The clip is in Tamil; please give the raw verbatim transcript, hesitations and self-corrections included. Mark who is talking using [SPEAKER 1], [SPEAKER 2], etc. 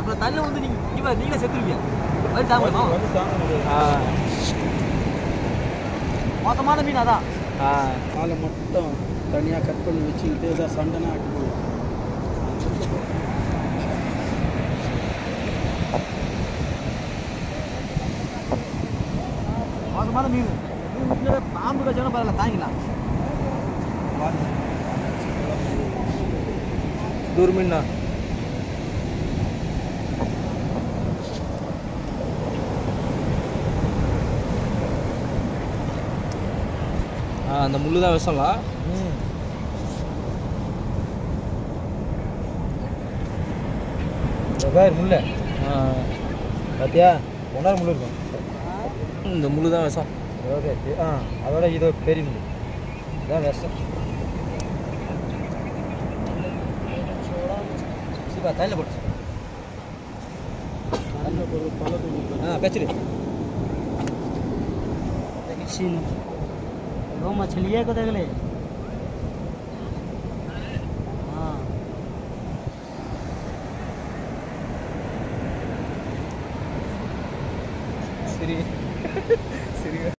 [SPEAKER 1] அப்புறம் தண்ணியில் வந்து நீங்கள் இங்கே நீங்களே செத்துருவீங்க. வழி தாங்க முடியும். மோசமான மீன் அதான்.
[SPEAKER 2] காலை மட்டும் தனியாக கட் பண்ணி வச்சுக்கிட்டு ஏதாவது சண்டைனா ஆக்கி போடுவோம்.
[SPEAKER 1] மோசமான மீன். பாம்பு கட்சாலும் பரவாயில்ல, தாங்கிக்கலாம்.
[SPEAKER 2] தூர் மீனா அந்த முள்ளு தான் விஷம்லாம்.
[SPEAKER 1] வேறு முள்ள பார்த்தியா, ஒன்றாறு முள் இருக்கும்.
[SPEAKER 2] இந்த முள்ளு தான் விஷம்.
[SPEAKER 1] ஓகே. ஆ அதோட இதோ பெரிய முள் இதான் விஷம். சிப்பா தண்ணியில் போட்டு ஆ பேச்சுடு दो मछलियाँ को देख ले। हाँ
[SPEAKER 2] सरी सरी